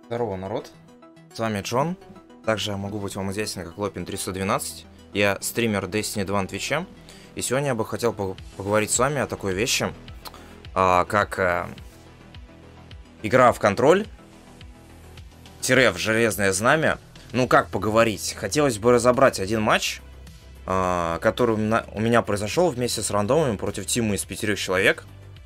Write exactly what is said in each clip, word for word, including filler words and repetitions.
Здорово, народ. С вами Джон. Также я могу быть вам известен как Лопин триста двенадцать. Я стример Destiny два на Твиче. И сегодня я бы хотел поговорить с вами о такой вещи, а, как а, игра в контроль, тире в железное знамя. Ну как поговорить? Хотелось бы разобрать один матч, а, который у меня, у меня произошел вместе с рандомами против тима из пятерых человек.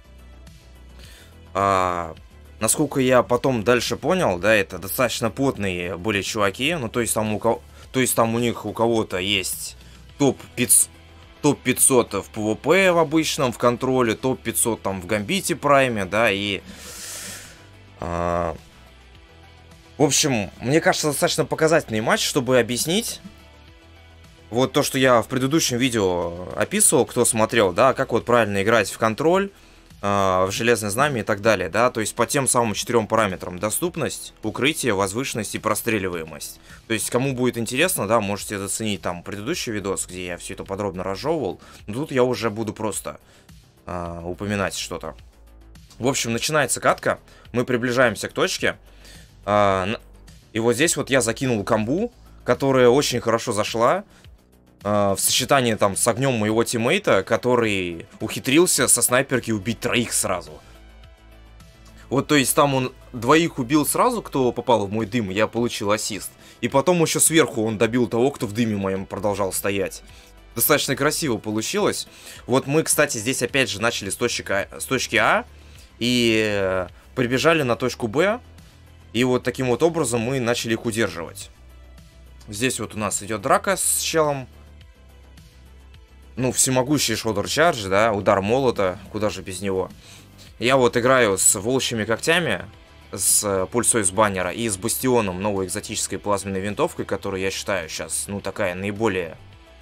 А, Насколько я потом дальше понял, да, это достаточно потные были чуваки. Ну, то есть там у, ко... то есть, там у них у кого-то есть топ пятьсот, топ пятьсот в PvP в обычном, в контроле, топ пятьсот там в Гамбите Прайме, да, и... А... В общем, мне кажется, достаточно показательный матч, чтобы объяснить вот то, что я в предыдущем видео описывал, кто смотрел, да, как вот правильно играть в контроль, в железное знамя и так далее, да, то есть по тем самым четырем параметрам: доступность, укрытие, возвышенность и простреливаемость. То есть кому будет интересно, да, можете заценить там предыдущий видос, где я все это подробно разжевывал. Но тут я уже буду просто э, упоминать что-то. В общем, начинается катка, мы приближаемся к точке, э, и вот здесь вот я закинул комбу, которая очень хорошо зашла в сочетании там с огнем моего тиммейта, который ухитрился со снайперки убить троих сразу. Вот, то есть там он двоих убил сразу, кто попал в мой дым, я получил ассист. И потом еще сверху он добил того, кто в дыме моем продолжал стоять. Достаточно красиво получилось. Вот мы, кстати, здесь опять же начали с точки А, с точки А и прибежали на точку Б. И вот таким вот образом мы начали их удерживать. Здесь вот у нас идет драка с челом. Ну, всемогущий шодер чардж, да, удар молота, куда же без него. Я вот играю с волчьими когтями, с пульсой с баннера и с бастионом, новой экзотической плазменной винтовкой, которую я считаю сейчас, ну, такая наиболее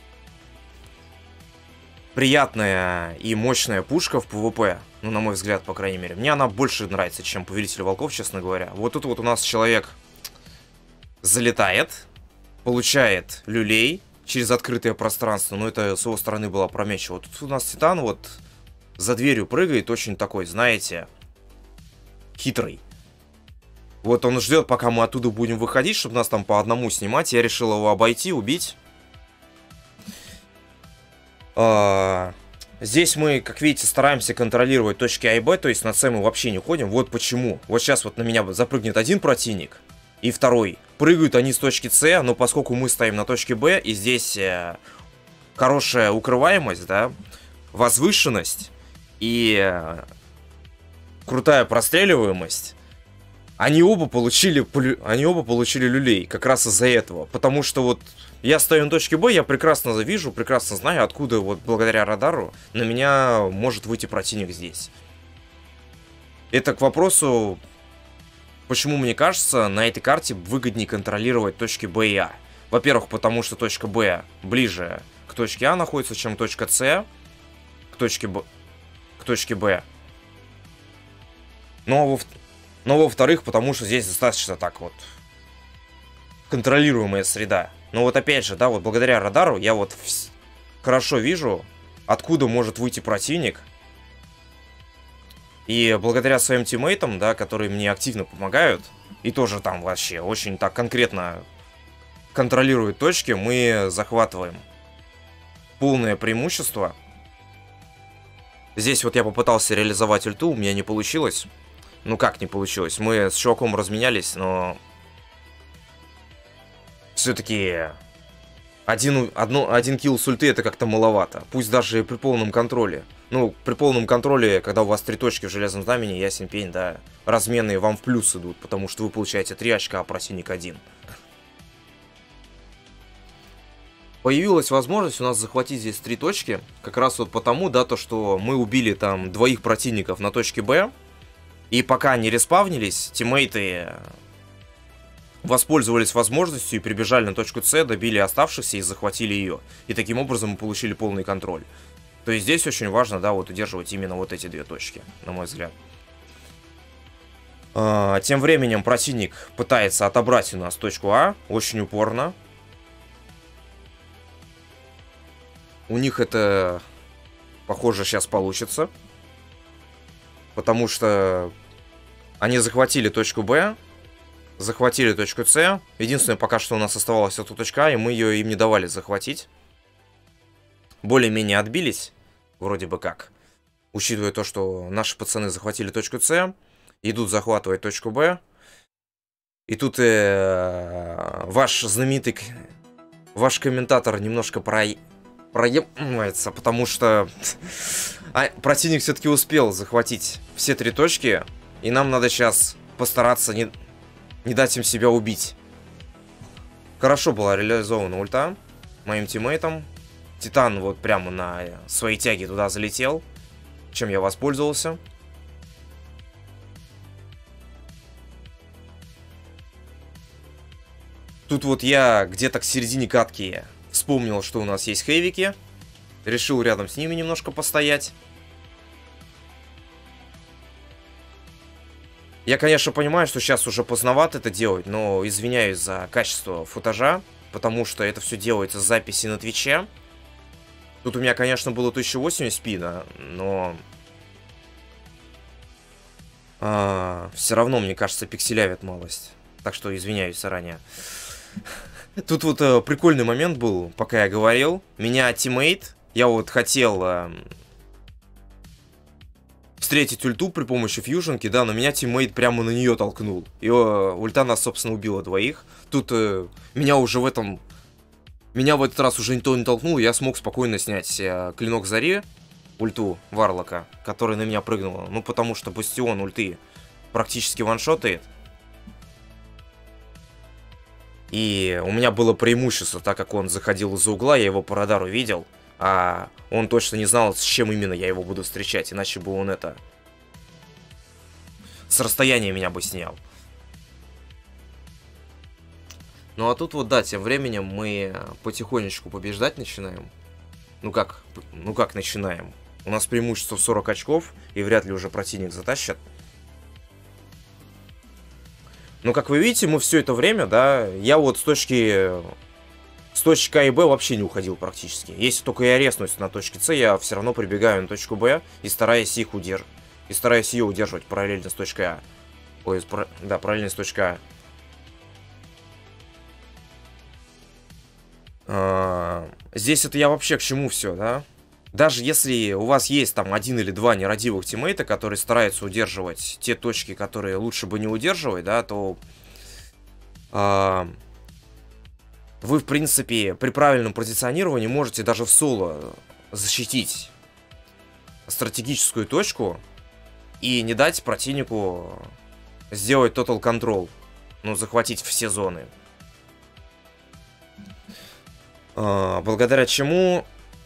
приятная и мощная пушка в PvP. Ну, на мой взгляд, по крайней мере. Мне она больше нравится, чем Повелитель Волков, честно говоря. Вот тут вот у нас человек залетает, получает люлей через открытое пространство, но это с его стороны было опрометчиво. Тут у нас Титан вот за дверью прыгает, очень такой, знаете, хитрый. Вот он ждет, пока мы оттуда будем выходить, чтобы нас там по одному снимать. Я решил его обойти, убить. А, здесь мы, как видите, стараемся контролировать точки А и Б, то есть на С мы вообще не ходим. Вот почему. Вот сейчас вот на меня запрыгнет один противник и второй. Прыгают они с точки С, но поскольку мы стоим на точке Б, и здесь э, хорошая укрываемость, да, возвышенность и э, крутая простреливаемость, они оба получили, они оба получили люлей как раз из-за этого. Потому что вот я стою на точке Б, я прекрасно вижу, прекрасно знаю, откуда вот благодаря радару на меня может выйти противник здесь. Это к вопросу, почему, мне кажется, на этой карте выгоднее контролировать точки Б и А. Во-первых, потому что точка Б ближе к точке А находится, чем точка С к точке Б. К точке Б. Но, во но во-вторых, потому что здесь достаточно так вот контролируемая среда. Но вот опять же, да, вот благодаря радару я вот хорошо вижу, откуда может выйти противник. И благодаря своим тиммейтам, да, которые мне активно помогают, и тоже там вообще очень так конкретно контролируют точки, мы захватываем полное преимущество. Здесь вот я попытался реализовать ульту, у меня не получилось. Ну как не получилось? Мы с чуваком разменялись, но все-таки один, одно, один килл с ульты это как-то маловато. Пусть даже при полном контроле. Ну, при полном контроле, когда у вас три точки в железном знамени, ясен пень, да, разменные вам в плюс идут, потому что вы получаете три очка, а противник один. Появилась возможность у нас захватить здесь три точки, как раз вот потому, да, то, что мы убили там двоих противников на точке Б, и пока они респавнились, тиммейты воспользовались возможностью и прибежали на точку С, добили оставшихся и захватили ее. И таким образом мы получили полный контроль. То есть здесь очень важно, да, вот удерживать именно вот эти две точки, на мой взгляд. А, тем временем противник пытается отобрать у нас точку А, очень упорно. У них это, похоже, сейчас получится. Потому что они захватили точку Б, захватили точку С. Единственное, пока что у нас оставалась эта точка А, и мы ее им не давали захватить. Более-менее отбились, вроде бы как. Учитывая то, что наши пацаны захватили точку С, идут захватывать точку Б. И тут э, ваш знаменитый, ваш комментатор немножко про... проебывается, потому что а, противник все-таки успел захватить все три точки, и нам надо сейчас постараться не, не дать им себя убить. Хорошо была реализована ульта моим тиммейтом. Титан вот прямо на своей тяге туда залетел, чем я воспользовался. Тут вот я где-то к середине катки вспомнил, что у нас есть хейвики. Решил рядом с ними немножко постоять. Я, конечно, понимаю, что сейчас уже поздновато это делать, но извиняюсь за качество футажа, потому что это все делается с записи на Твиче. Тут у меня, конечно, было тысяча восемьдесят пи, да, но... А, все равно, мне кажется, пикселявит малость. Так что извиняюсь заранее. Тут вот э, прикольный момент был, пока я говорил. Меня тиммейт, я вот хотел э, встретить ульту при помощи фьюженки, да, но меня тиммейт прямо на нее толкнул. И э, ульта нас, собственно, убила двоих. Тут э, меня уже в этом... Меня в этот раз уже никто не толкнул, и я смог спокойно снять э, клинок зари, ульту Варлока, который на меня прыгнула. Ну, потому что бастион ульты практически ваншотает. И у меня было преимущество, так как он заходил из-за угла, я его по радару видел, а он точно не знал, с чем именно я его буду встречать, иначе бы он это... с расстояния меня бы снял. Ну а тут вот, да, тем временем мы потихонечку побеждать начинаем. Ну как, ну как начинаем? У нас преимущество в сорок очков, и вряд ли уже противник затащит. Но как вы видите, мы все это время, да, я вот с точки... С точки А и Б вообще не уходил практически. Если только я резнусь на точке С, я все равно прибегаю на точку Б и стараюсь их удерживать. И стараюсь ее удерживать параллельно с точкой А. Ой, да, параллельно с точкой А. Здесь это я вообще к чему все, да? Даже если у вас есть там один или два нерадивых тиммейта, которые стараются удерживать те точки, которые лучше бы не удерживать, да, то э, вы, в принципе, при правильном позиционировании можете даже в соло защитить стратегическую точку и не дать противнику сделать total control, ну, захватить все зоны. Э, благодаря чему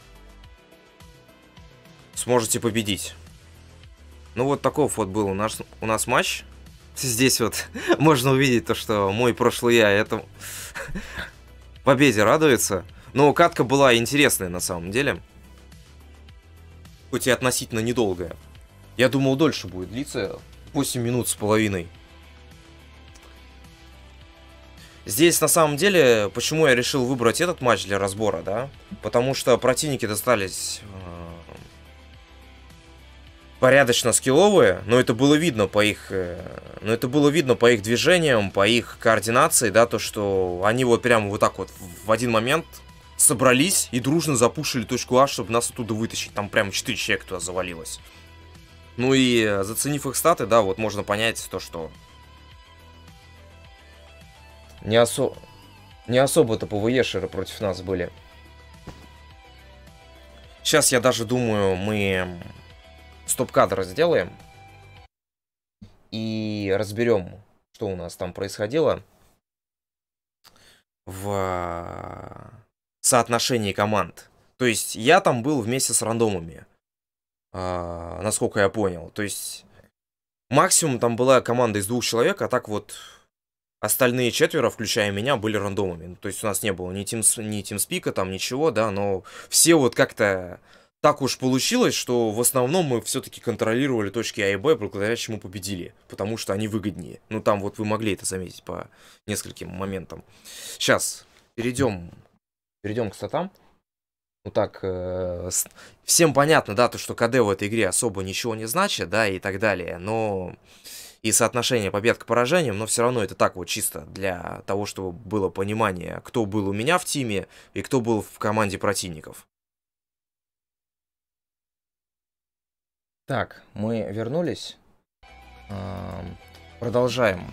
сможете победить. Ну вот таков вот был у нас, у нас матч. Здесь вот можно увидеть то, что мой прошлый я этому победе радуется. Но катка была интересная на самом деле. Хоть и относительно недолгая. Я думал, дольше будет длиться. восемь минут с половиной. Здесь на самом деле, почему я решил выбрать этот матч для разбора, да? Потому что противники достались... порядочно скилловые, но это было видно по их, но это было видно по их движениям, по их координации, да, то, что они вот прямо вот так вот в один момент собрались и дружно запушили точку А, чтобы нас оттуда вытащить. Там прямо четыре человека туда завалилось. Ну и заценив их статы, да, вот можно понять то, что не, осо... не особо-то ПВЕшеры против нас были. Сейчас я даже думаю, мы... стоп-кадр сделаем и разберем, что у нас там происходило в соотношении команд. То есть я там был вместе с рандомами, э, насколько я понял. То есть максимум там была команда из двух человек, а так вот остальные четверо, включая меня, были рандомами. То есть у нас не было ни, тим, ни тимспика, там ничего, да, но все вот как-то... Так уж получилось, что в основном мы все-таки контролировали точки А и Б, благодаря чему победили. Потому что они выгоднее. Ну, там вот вы могли это заметить по нескольким моментам. Сейчас перейдем, перейдем к статам. Ну так, э, с... всем понятно, да, то, что КД в этой игре особо ничего не значит, да, и так далее. Но и соотношение побед к поражениям, но все равно это так вот чисто для того, чтобы было понимание, кто был у меня в тиме и кто был в команде противников. Так, мы вернулись. Продолжаем.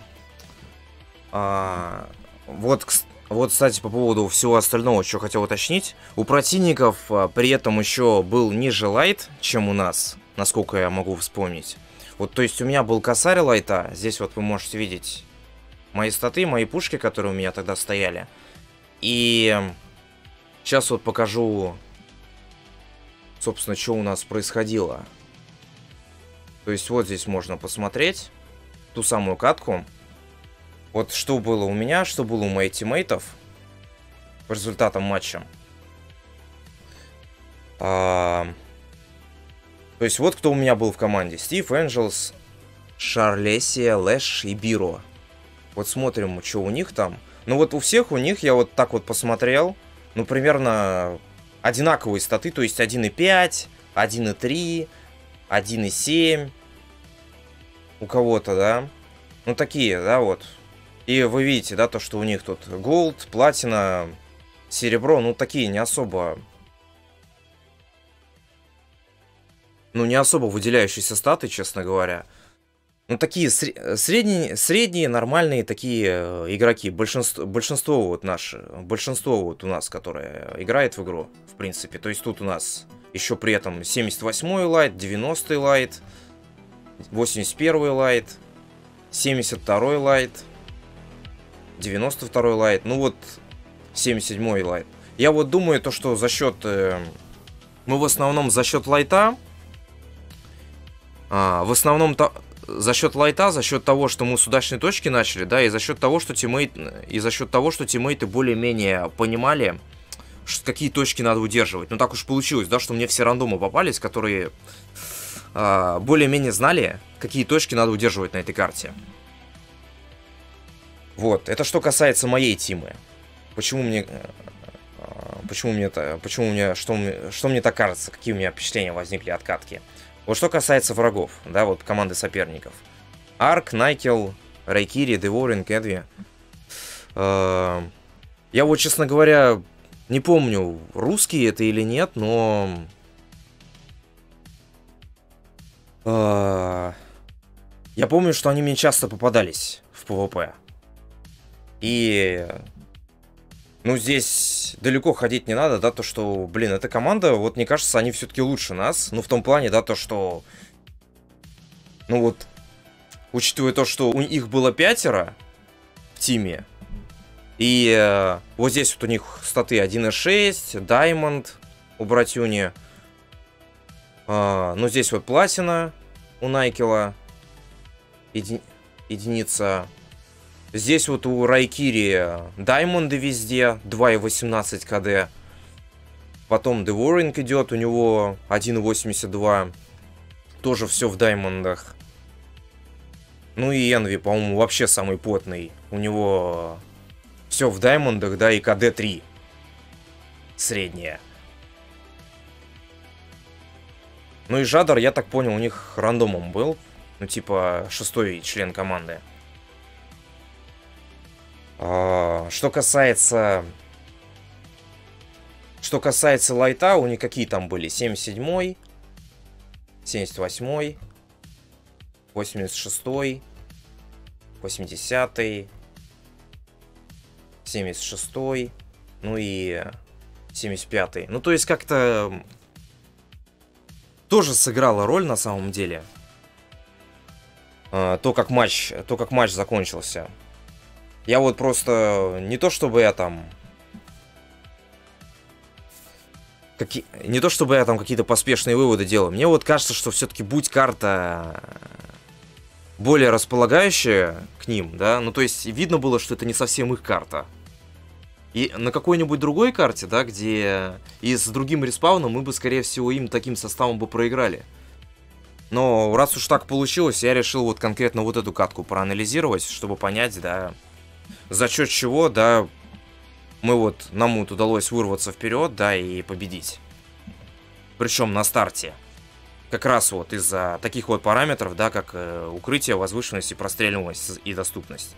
А, вот, вот, кстати, по поводу всего остального, что хотел уточнить. У противников а, при этом еще был ниже лайт, чем у нас, насколько я могу вспомнить. Вот, то есть у меня был косарь лайта. Здесь вот вы можете видеть мои статы, мои пушки, которые у меня тогда стояли. И сейчас вот покажу, собственно, что у нас происходило. То есть вот здесь можно посмотреть ту самую катку. Вот что было у меня, что было у моих тиммейтов по результатам матча. А... То есть вот кто у меня был в команде. Стив, Энджелс, Шарлесия, Лэш и Биро. Вот смотрим, что у них там. Ну вот у всех у них я вот так вот посмотрел. Ну примерно одинаковые статы. То есть один и пять, один и три... один и семь у кого-то, да. Ну, такие, да, вот. И вы видите, да, то, что у них тут голд, платина, серебро. Ну, такие не особо... Ну, не особо выделяющиеся статы, честно говоря. Ну, такие средние, средние нормальные такие игроки. Большинство, большинство вот наши, большинство вот у нас, которое играет в игру, в принципе. То есть тут у нас... Еще при этом семьдесят восьмой лайт, девяностый лайт, восемьдесят первый лайт, семьдесят второй лайт, девяносто второй лайт, ну вот семьдесят седьмой лайт. Я вот думаю, то, что за счет... Э, мы в основном за счет лайта... А, в основном то, за счет лайта, за счет того, что мы с удачной точки начали, да, и за счет того, что тиммейт, и за счет того, что тиммейты более-менее понимали, какие точки надо удерживать. Ну так уж получилось, да, что мне все рандомы попались, которые э, более-менее знали, какие точки надо удерживать на этой карте. Вот, это что касается моей тимы. Почему мне... Э, почему мне это... Почему мне... Что, мне... что мне так кажется? Какие у меня впечатления возникли от катки? Вот что касается врагов, да, вот команды соперников. Арк, Найкел, Райкири, Деворинг, Эдви. Э, я вот, честно говоря... Не помню, русские это или нет, но... Э, я помню, что они мне часто попадались в ПВП. И... Ну, здесь далеко ходить не надо, да, то, что, блин, эта команда, вот, мне кажется, они все-таки лучше нас. Ну, в том плане, да, то, что... Ну, вот, учитывая то, что у них было пятеро в тиме, и э, вот здесь вот у них статы один и шесть, Diamond у братюни. Э, ну, здесь вот платина у Найкела. Еди... Единица. Здесь вот у Райкири Даймонды везде, два и восемнадцать КД. Потом Деворинг идет, у него один и восемьдесят два. Тоже все в Даймондах. Ну и Энви, по-моему, вообще самый потный. У него... Все в Даймондах, да, и КД три. Средняя. Ну и Жадар, я так понял, у них рандомом был. Ну, типа, шестой член команды. А, что касается... Что касается лайта, у них какие там были? семьдесят седьмой, семьдесят восьмой, восемьдесят шестой, восьмидесятый... семьдесят шестой, ну и семьдесят пятый. Ну, то есть как-то тоже сыграла роль на самом деле. А, то, как матч, то, как матч закончился. Я вот просто... Не то, чтобы я там... Каки... Не то, чтобы я там какие-то поспешные выводы делал. Мне вот кажется, что все-таки будь карта более располагающая к ним, да, ну, то есть видно было, что это не совсем их карта. И на какой-нибудь другой карте, да, где и с другим респауном мы бы, скорее всего, им таким составом бы проиграли. Но раз уж так получилось, я решил вот конкретно вот эту катку проанализировать, чтобы понять, да, за счет чего, да, мы вот, нам вот удалось вырваться вперед, да, и победить. Причем на старте. Как раз вот из-за таких вот параметров, да, как э, укрытие, возвышенность и простреливаемость и доступность.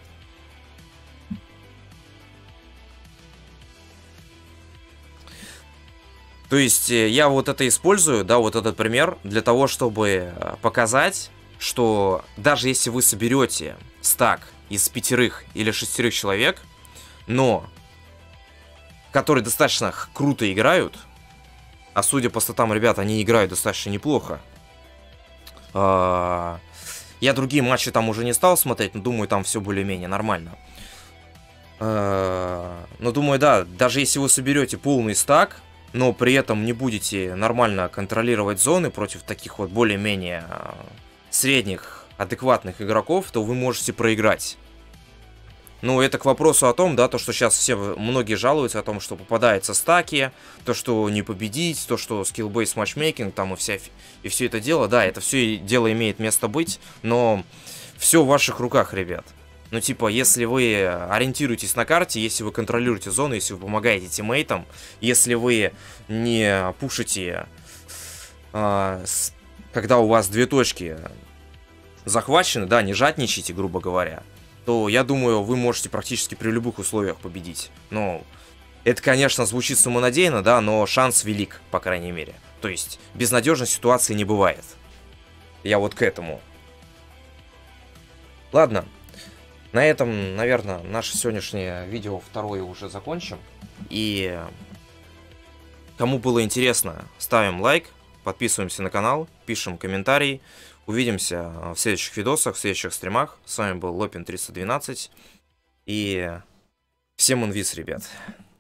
То есть я вот это использую, да, вот этот пример, для того, чтобы показать, что даже если вы соберете стак из пятерых или шестерых человек, но которые достаточно круто играют, а судя по статам ребят, они играют достаточно неплохо. Я другие матчи там уже не стал смотреть, но думаю, там все более-менее нормально. Но думаю, да, даже если вы соберете полный стак, но при этом не будете нормально контролировать зоны против таких вот более-менее средних, адекватных игроков, то вы можете проиграть. Ну, это к вопросу о том, да, то, что сейчас все, многие жалуются о том, что попадаются стаки, то, что не победить, то, что скилл-бейс матчмейкинг, там и, вся, и все это дело, да, это все дело имеет место быть, но все в ваших руках, ребят. Ну, типа, если вы ориентируетесь на карте, если вы контролируете зону, если вы помогаете тиммейтам, если вы не пушите, э, с, когда у вас две точки захвачены, да, не жадничайте, грубо говоря, то, я думаю, вы можете практически при любых условиях победить. Ну, это, конечно, звучит самонадеянно, да, но шанс велик, по крайней мере. То есть, безнадежной ситуации не бывает. Я вот к этому. Ладно. На этом, наверное, наше сегодняшнее видео второе уже закончим. И кому было интересно, ставим лайк, подписываемся на канал, пишем комментарий. Увидимся в следующих видосах, в следующих стримах. С вами был Лопин триста двенадцать. И всем инвиз, ребят.